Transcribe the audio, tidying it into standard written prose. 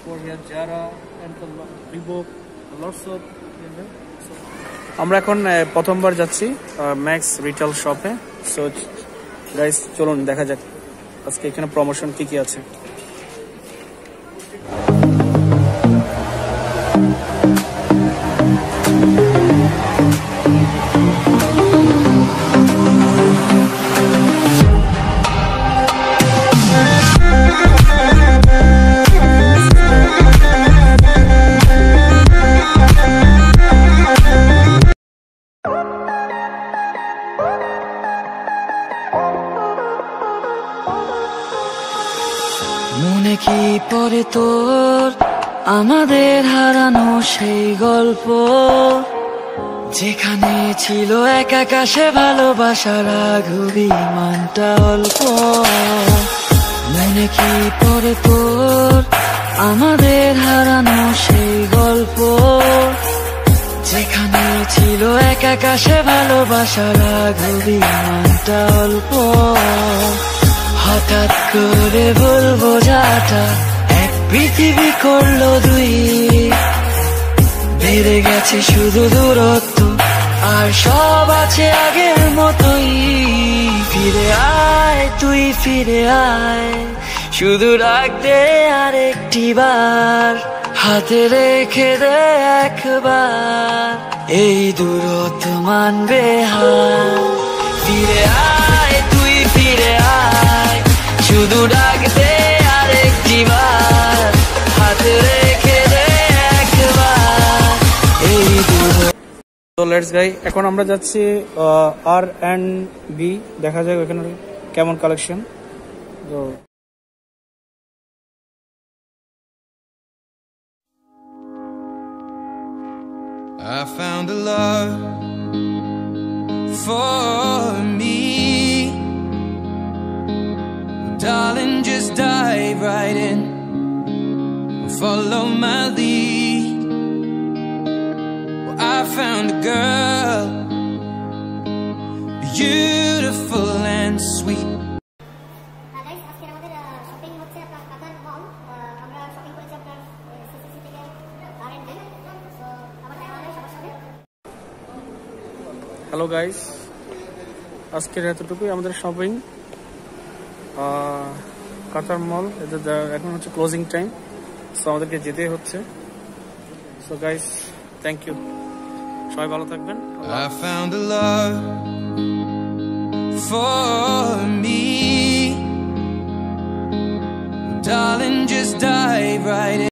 for here Jara and the Reebok, lots of আমরা এখন প্রথমবার যাচ্ছি ম্যাক্স রিটেল শপে। সো গাইস চলুন দেখা যাক আজকে এখানে প্রমোশন কি কি আছে। মনে কি পড়ে তোর আমাদের হারানো সেই গল্প, যেখানে ছিল এক আকাশে ভালোবাসার অভিমানটা অল্প। মনে কি পড়ে তোর আমাদের হারানো সেই গল্প, যেখানে ছিল এক আকাশে ভালোবাসার অভিমানটা অল্প। হঠাৎ করে বলবো যাটা এক পৃথিবী করলো দুই, বেড়ে গেছে শুধু দূরত্ব আর সব আছে আগের মতোই। ফিরে আয় তুই ফিরে আয়, শুধু ডাক দে আরেকটি বার, হাতে রেখে দে একবার, এই দূরত্ব মানবে হার। ফিরে আয় তুই ফিরে আয়, শুধু ডাক দে আরেকটি বার, হাতে রেখে দে একবার, এই দূরত্ব। তো লেটস গাই, এখন আমরা যাচ্ছি R&B, দেখা যাক ওখানে কেমন কালেকশন। তো I found a love for me, darling, just dive right in and follow my lead. Well, I found a girl, beautiful and sweet. Guys আজকে আমাদের শপিং হচ্ছে আপনার কাতার মল। আমরা শপিং করেছি আপনার সিসিসি থেকে R&B। সো আমার চ্যানেলে সবার সাথে হ্যালো গাইস, আজকের এতটুকুই আমাদের শপিং কাতার মল। এখন হচ্ছে ক্লোজিং টাইম, সো আমাদেরকে যেতেই হচ্ছে। সো গাইস থ্যাংক ইউ, সবাই ভালো থাকবেন। I found a love for me, darling, just dive right in.